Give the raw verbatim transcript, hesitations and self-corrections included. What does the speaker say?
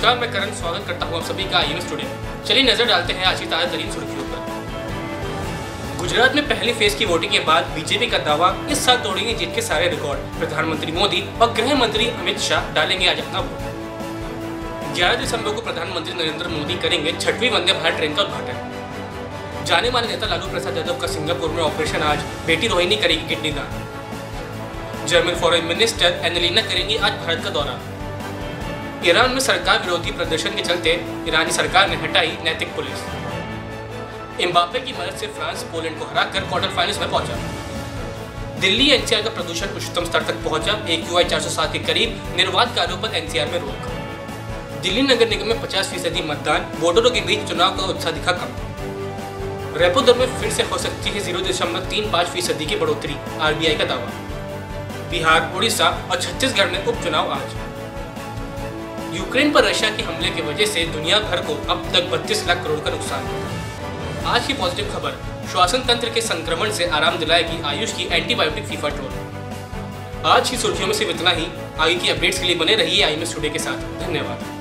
नमस्कार, मैं करण स्वागत करता हूं आप सभी का आई एम एस टुडे। चलिए नजर डालते हैं आज की ताजा तरीन सुर्खियों पर। गुजरात में पहली फेज की वोटिंग के बाद बीजेपी का दावा, इस साल तोड़ेंगे जीत के सारे रिकॉर्ड। प्रधानमंत्री मोदी और गृह मंत्री अमित शाह डालेंगे आज अपना वोट। ग्यारह दिसंबर को प्रधानमंत्री नरेंद्र मोदी करेंगे छठवीं वंदे भारत ट्रेन का उद्घाटन। जाने माने नेता लालू प्रसाद यादव का सिंगापुर में ऑपरेशन आज, बेटी रोहिणी करेगी किडनी दान। जर्मन फॉरेन मिनिस्टर एनेलिना करेंगी आज भारत का दौरा। ईरान में सरकार विरोधी प्रदर्शन के चलते ईरानी सरकार ने हटाई नैतिक पुलिस। एम्बाप्पे की मदद से फ्रांस पोलैंड को हराकर क्वार्टर फाइनल्स में पहुंचा। दिल्ली एनसीआर का प्रदूषण उच्चतम स्तर तक पहुंचा, एक्यूआई चार सौ सात के करीब। निर्वात कार्यों पर एनसीआर में रोक। दिल्ली नगर निगम में पचास फीसदी मतदान, वोटरों के बीच चुनाव का उत्साह दिखा कम। रेपो दर में फिर से हो सकती है जीरो दशमलव तीन पाँच फीसदी की बढ़ोतरी, आरबीआई का दावा। बिहार, उड़ीसा और छत्तीसगढ़ में उपचुनाव आज। यूक्रेन पर रशिया के हमले की वजह से दुनिया भर को अब तक बत्तीस लाख करोड़ का नुकसान। आज की पॉजिटिव खबर, श्वसन तंत्र के संक्रमण से आराम दिलाएगी आयुष की एंटीबायोटिक फीफा ट्रोल। आज की सुर्खियों में सिर्फ इतना ही। आगे की अपडेट्स के लिए बने रहिए आई एम एस टुडे के साथ। धन्यवाद।